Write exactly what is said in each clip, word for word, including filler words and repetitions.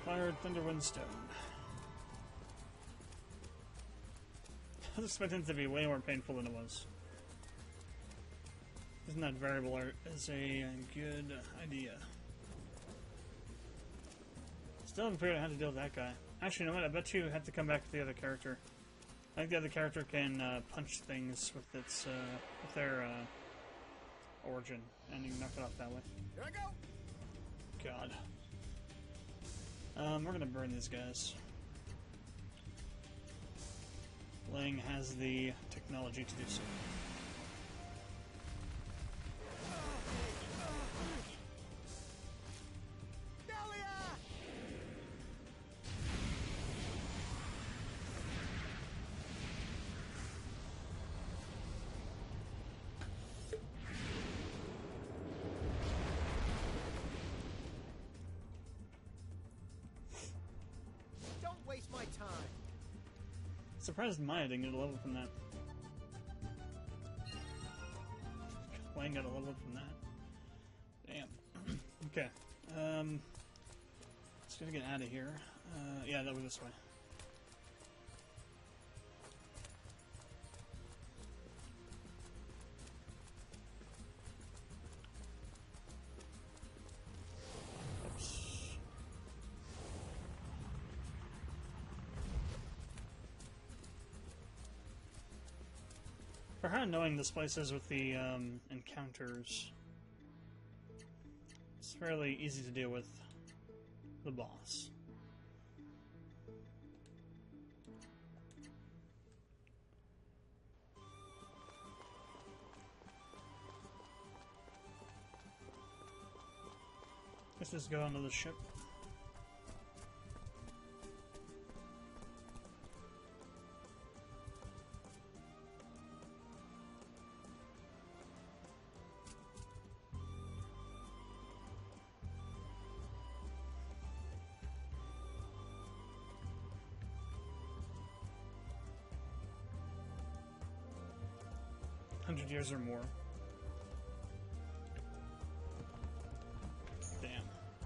Fired Thunder Windstone. I was expecting it to be way more painful than it was. Isn't that variable art is a good idea? Still haven't figured out how to deal with that guy. Actually, you know what? I bet you have to come back to the other character. I think the other character can uh, punch things with its uh, with their uh, origin, and you can knock it off that way. Here I go. God. Um, we're gonna burn these guys. Lang has the technology to do so. Delia! Don't waste my time. Surprised Maya didn't get a level from that. Wayne got a level from that. Damn. Okay. Um, just gonna get out of here. Uh, yeah, that was this way. Oops. For how annoying this place is with the um, encounters, it's fairly easy to deal with the boss. Let's just go onto the ship. Hundred years or more. Damn.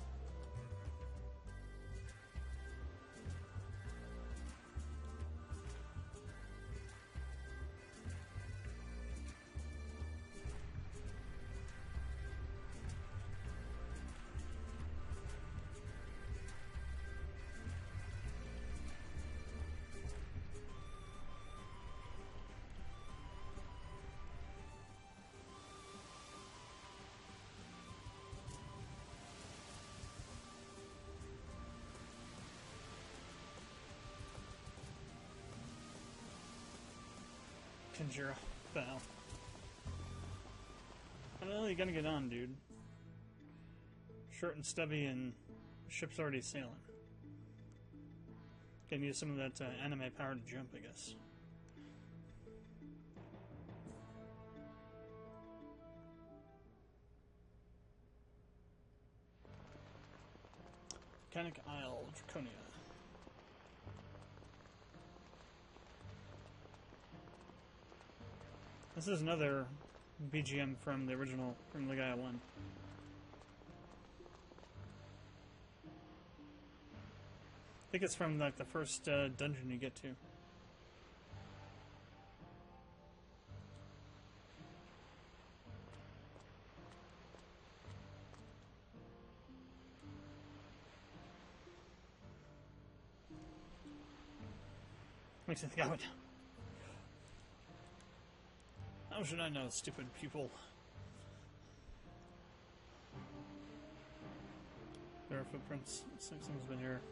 Conjura. What the hell? How the hell are you gonna get on, dude? Short and stubby and ship's already sailing. Gonna use some of that uh, anime power to jump, I guess. Volcanic Isle, Draconia. This is another B G M from the original, from Legaia one. I think it's from like the first uh, dungeon you get to. Makes me think I would. How should I know, stupid pupil? There are footprints. Something's been here.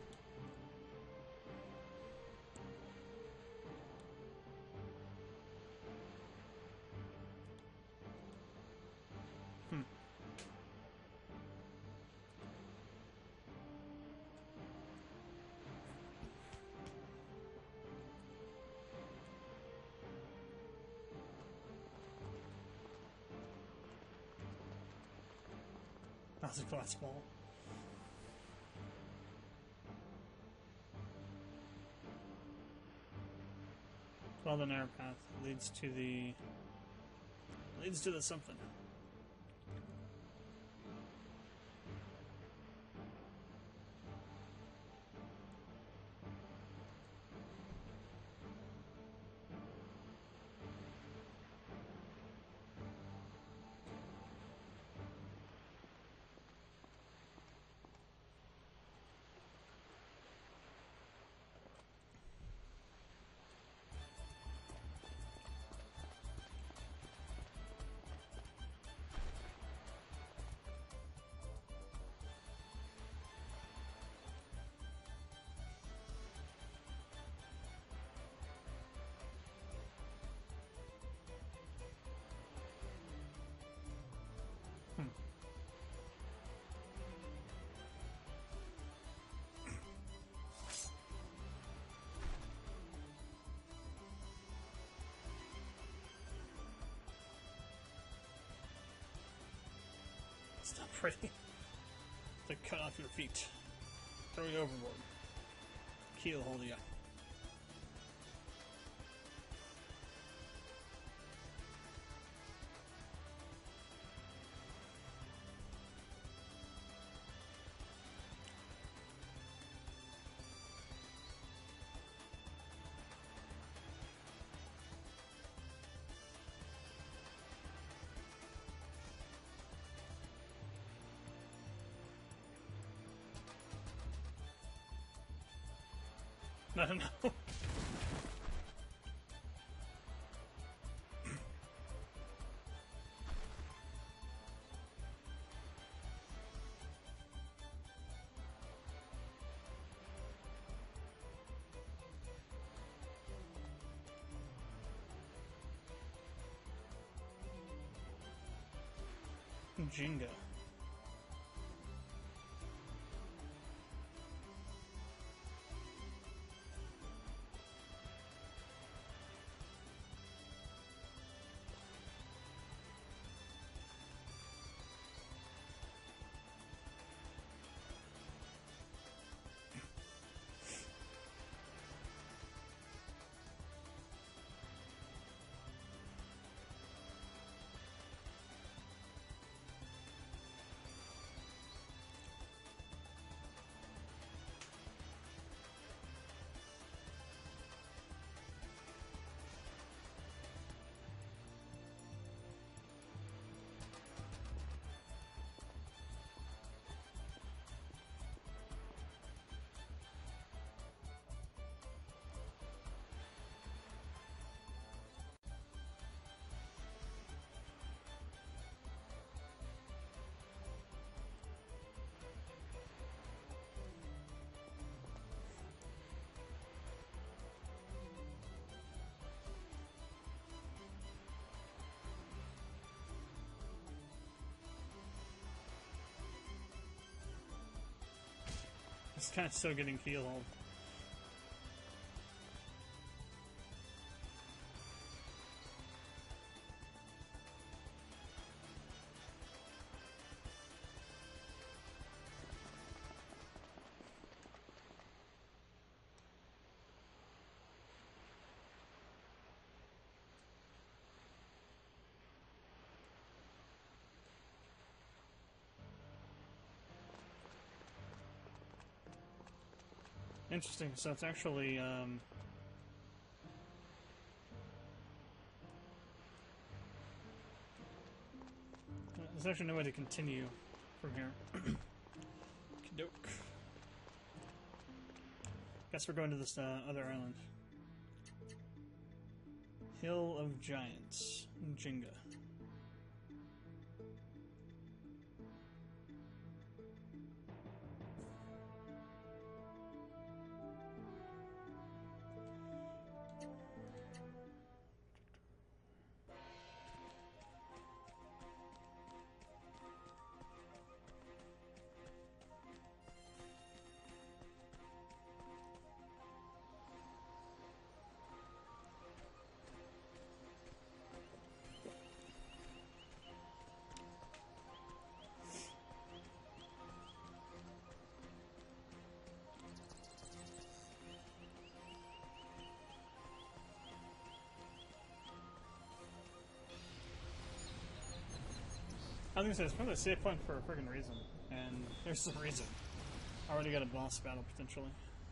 Hmm. That's a glass ball. Well, the narrow path leads to the leads to the something. It's not pretty. To cut off your feet. Throw you overboard. Keel hold you. I don't know. Jenga. It's kind of still getting feel hold. Interesting, so it's actually, um... there's actually no way to continue from here. Kidoke. Guess we're going to this uh, other island. Hill of Giants. Jenga. I was gonna say, it's probably a save point for a friggin' reason, and there's some reason. Already got a boss battle, potentially.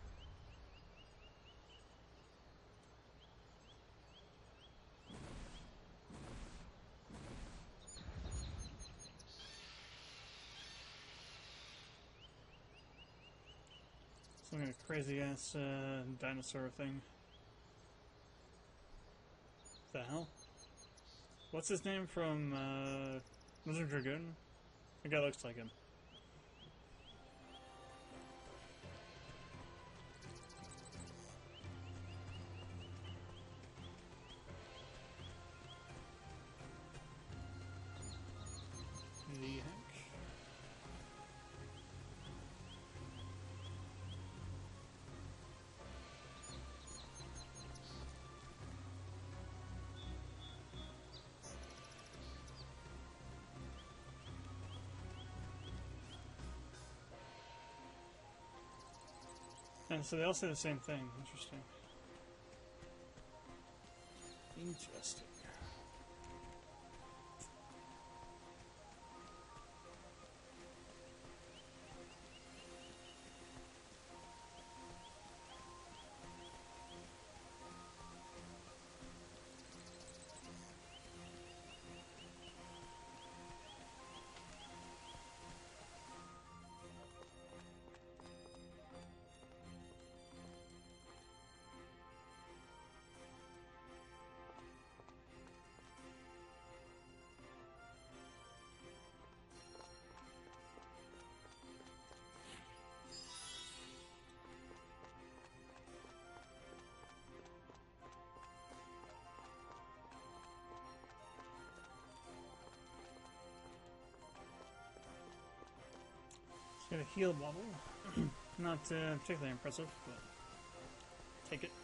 Some kind of crazy-ass uh, dinosaur thing. What the hell? What's his name from, uh... Wizard Dragoon? The guy looks like him. The heck? And so they all say the same thing. Interesting. Interesting. Got a heal bottle. Not uh, particularly impressive, but take it.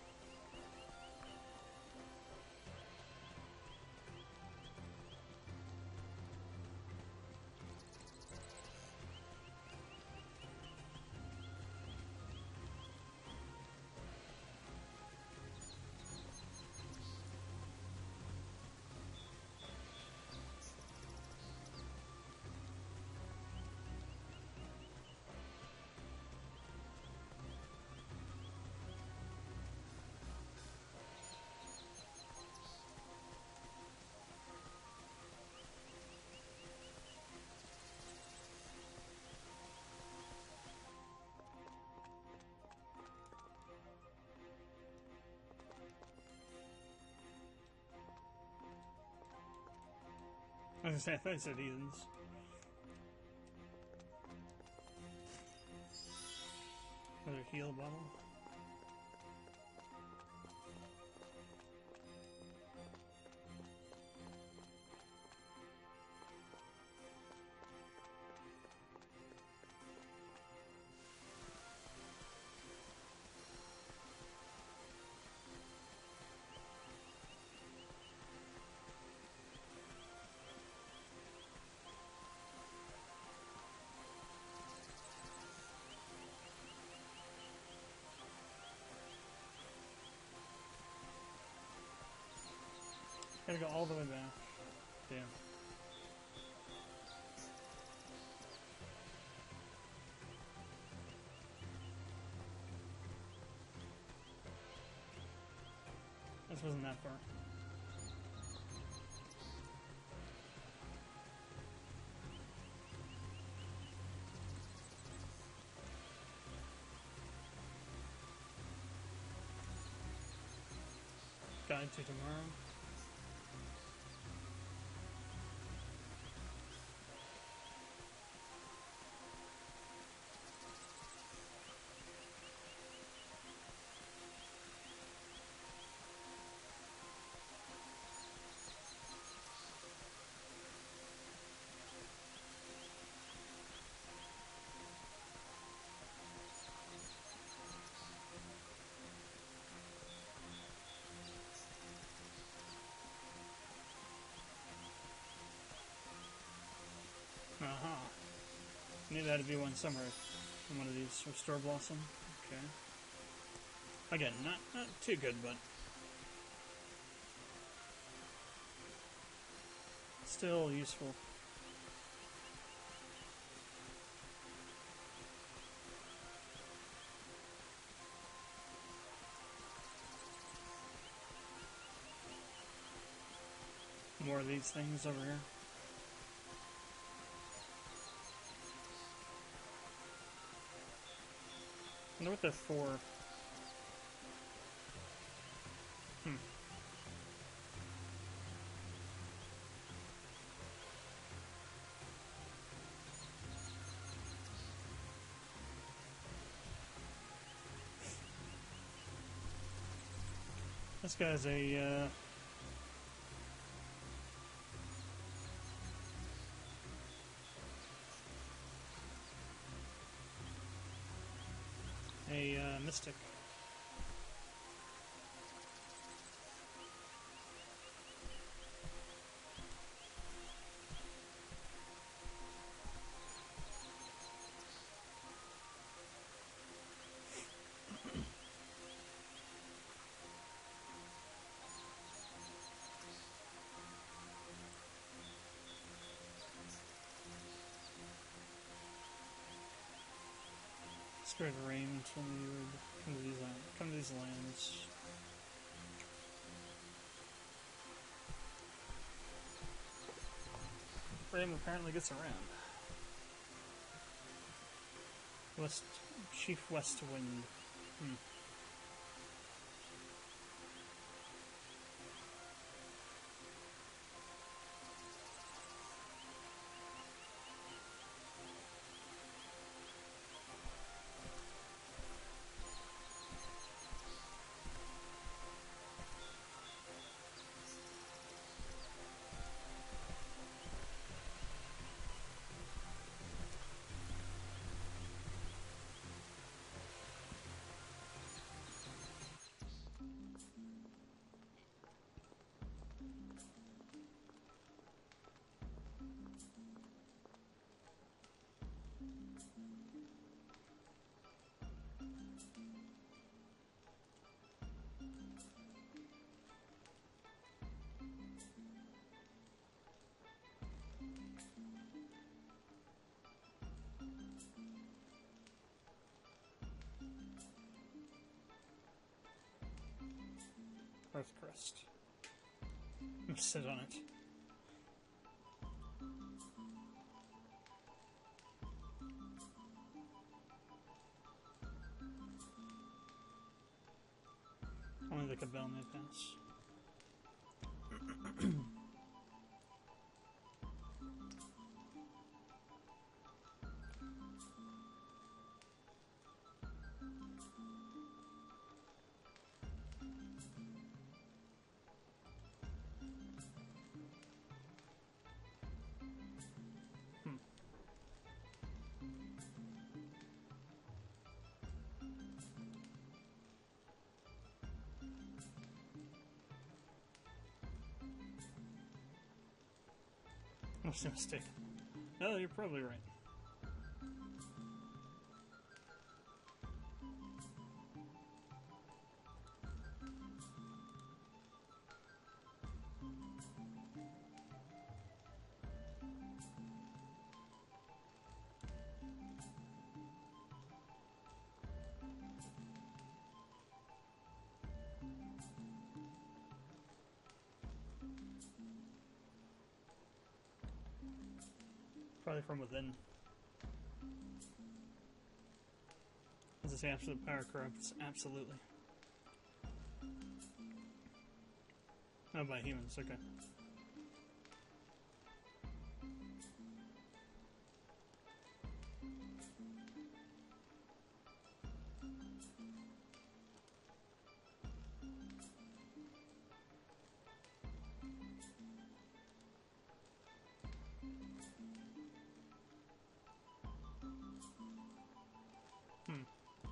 I was gonna say, I thought it said heathens. Another heal bottle. Gotta go all the way back. Damn. This wasn't that far. Guide to tomorrow. Uh-huh. Knew that'd be one somewhere in one of these. Restore Blossom. Okay. Again, not, not too good, but still useful. More of these things over here. I wonder what they're for. Hmm. This guy's a, uh... a, uh, mystic. Straight rain told me you would come to these lands. Come to these lands. Rain apparently gets around. West Chief West Wind. Hmm. Earthcrest. Sit on it. Only the Cabell may pass. I was mistaken. No, you're probably right. Probably from within. As I say, absolute power corrupts, absolutely. Oh, by humans, okay. Hmm.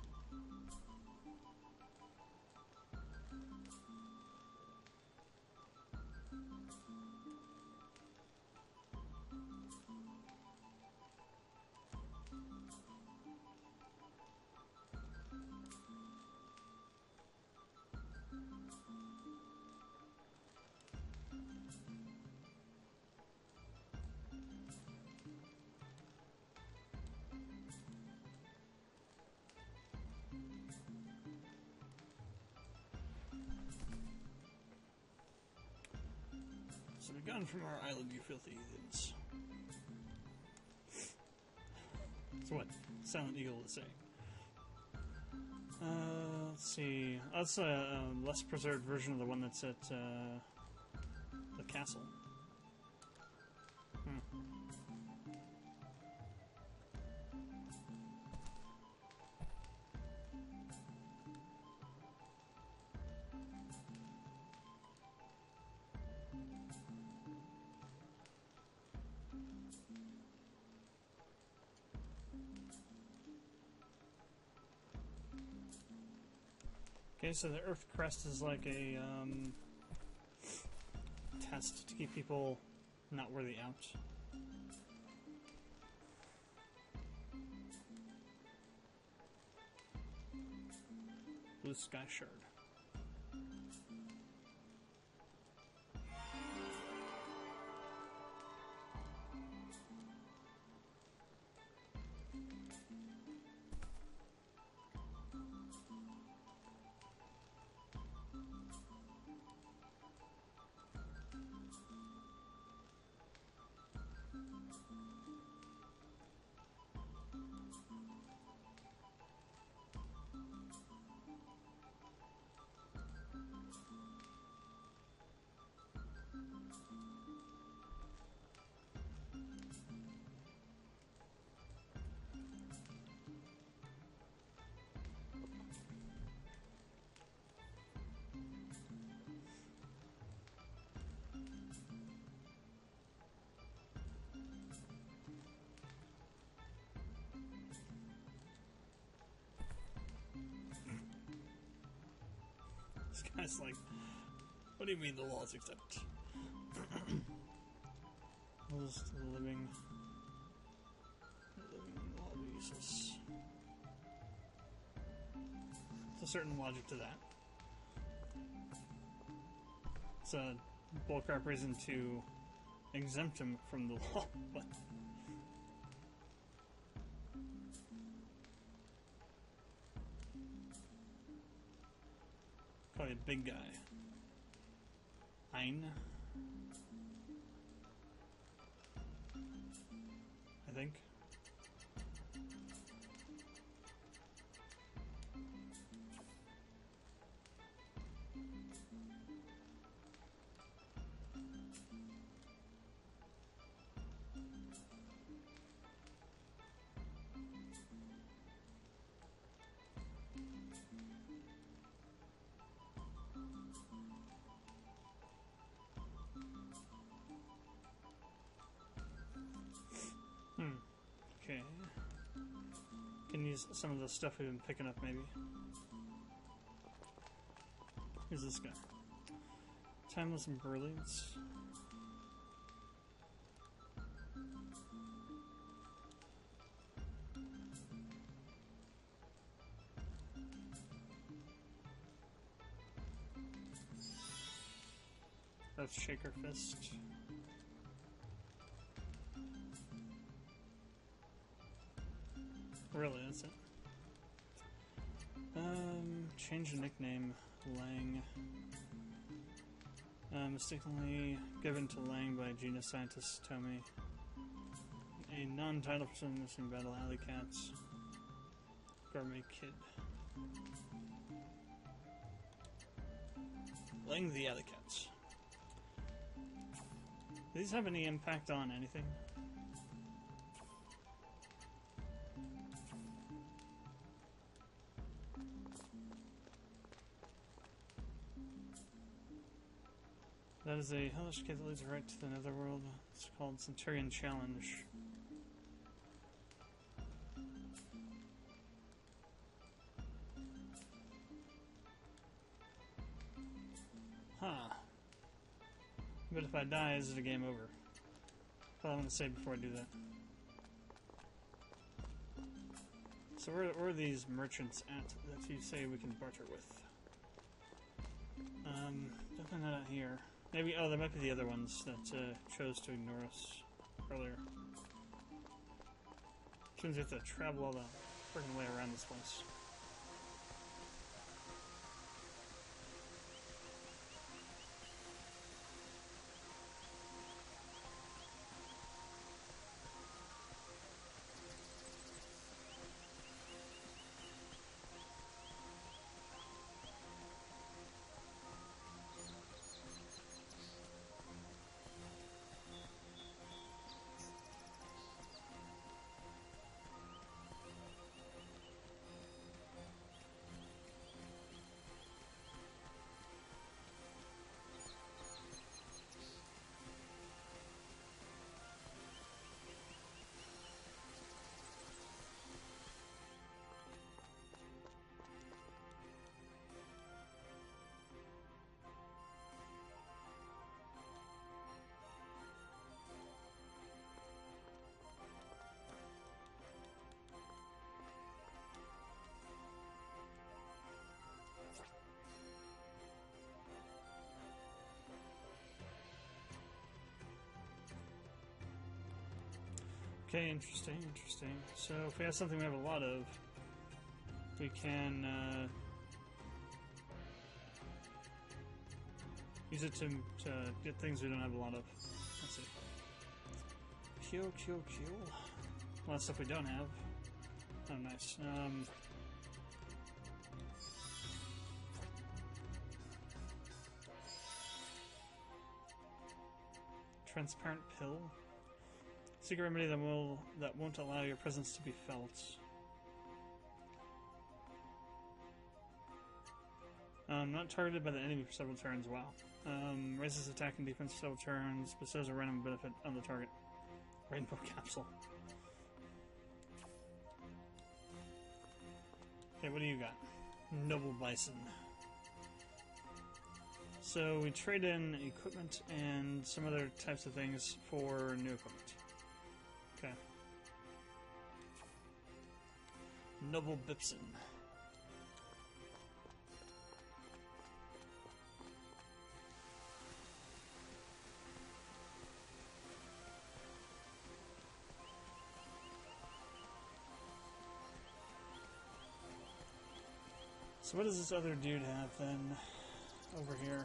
So we're gone from our island, you filthy heathens. So what? Silent Eagle is saying. Uh, let's see. That's a, a less preserved version of the one that's at uh, the castle. Hmm. Okay, so the Earth Crest is like a um, test to keep people not worthy out. Blue Sky Shard. This guy's like, what do you mean the law is exempt? Just living, living law of uses. There's a certain logic to that. It's a bullcrap reason to exempt him from the law, but probably a big guy. Ein. I think. Hmm. Okay. Can use some of the stuff we've been picking up, maybe. Who's this guy? Timeless Brilliance. That's Shaker Fist. Really, that's it. Um, change the nickname, Lang. Uh, mistakenly given to Lang by genius scientist Tommy. A non-title person missing battle alley cats. Gourmet Kid. Lang the alley cats. Do these have any impact on anything? That is a hellish kid that leads right to the netherworld. It's called Centurion Challenge. Huh. But if I die, is it a game over? That's all I'm going to say before I do that. So where, where are these merchants at that you say we can barter with? Um, definitely not out here. Maybe, oh, there might be the other ones that uh, chose to ignore us earlier. Which means we have to travel all the freaking way around this place. Okay, interesting, interesting. So if we have something we have a lot of, we can uh, use it to, to get things we don't have a lot of. Let's see. Kill, kill, kill. A lot of stuff we don't have. Oh, nice. Um, transparent pill. Secret remedy that will that won't allow your presence to be felt. Um, not targeted by the enemy for several turns. Wow. Um, raises attack and defense for several turns. Bestows a random benefit on the target. Rainbow capsule. Okay, what do you got? Noble Bison. So we trade in equipment and some other types of things for new equipment. Okay. Noble Bipson. So what does this other dude have then over here?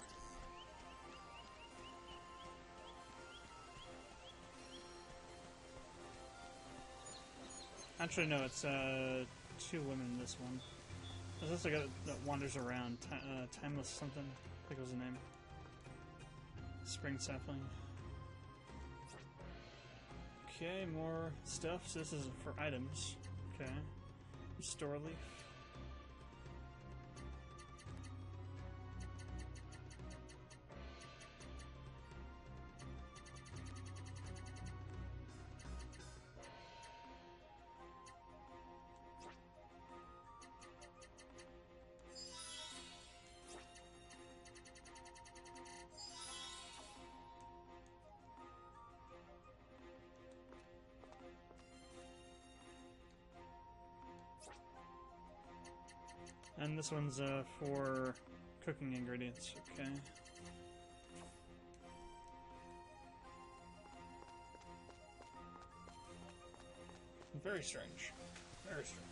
Actually, no, it's uh, two women in this one. There's also a guy that wanders around, Ti uh, Timeless something, I think was the name. Spring Sapling. Okay, more stuff. So this is for items. Okay. Store leaf. And this one's uh, for cooking ingredients, okay. Very strange. Very strange.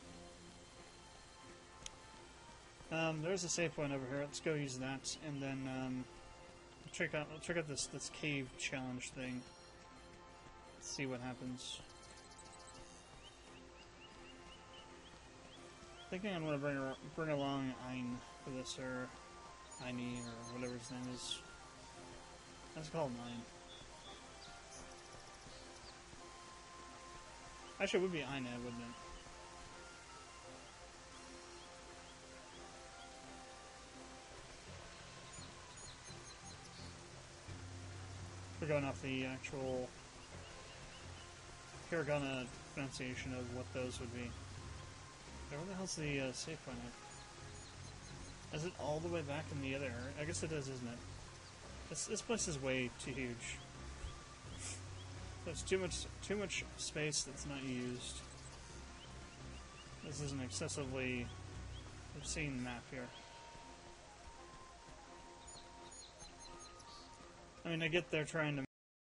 Um, there's a safe point over here. Let's go use that, and then um, check out check out this this cave challenge thing. Let's see what happens. Thinking I'm gonna bring bring along Ein for this, or Einy, or whatever his name is. Let's call him Ein. Actually, it would be Eine, wouldn't it? We're going off the actual Hiragana pronunciation of what those would be. Where the hell's the uh, safe point at? Is it all the way back in the other area? I guess it is, isn't it? This, this place is way too huge. There's too much too much space that's not used. This is an excessively obscene map here. I mean, I get they're trying to